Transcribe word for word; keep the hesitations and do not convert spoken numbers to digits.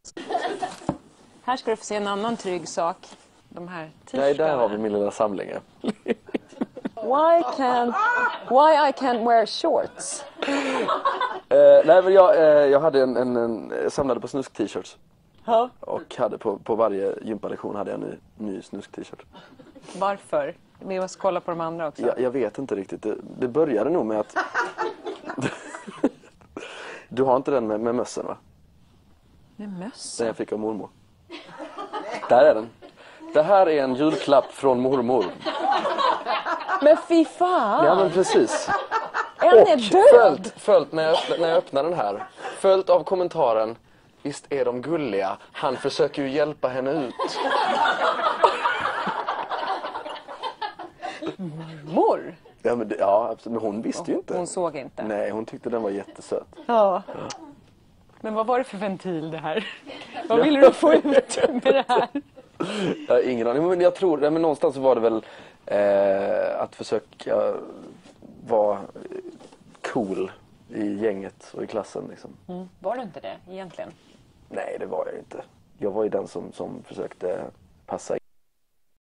Här ska du få se en annan trygg sak. De här t-shirtarna. Nej, där har vi min lilla samling. Why can't, why I can't wear shorts? Uh, nej, men jag, uh, jag hade en, en, en jag samlade på snusk-t-shirts. Ja. Och hade på, på varje gympalektion hade jag en ny, ny snusk-t-shirt. Varför? Vi måste kolla på de andra också. Jag, jag vet inte riktigt. Det, det började nog med att... Du har inte den med, med mössen, va? Med Den mössen? jag fick av mormor. Där är den. Det här är en julklapp från mormor. Men fy fan! Ja, men precis. En är Och död! följt, följt när, jag öppnar, när jag öppnar den här. Följt av kommentaren: visst är de gulliga? Han försöker ju hjälpa henne ut. Mor? Ja, men, det, ja absolut. Men hon visste ju inte. Hon såg inte. Nej, hon tyckte den var jättesöt. Ja. Men vad var det för ventil det här? Vad ville du få ut med det här? Jag har ingen aning, men jag tror, men någonstans så var det väl eh, att försöka vara cool i gänget och i klassen liksom. Mm. Var du inte det egentligen? Nej, det var jag inte. Jag var ju den som, som försökte passa in.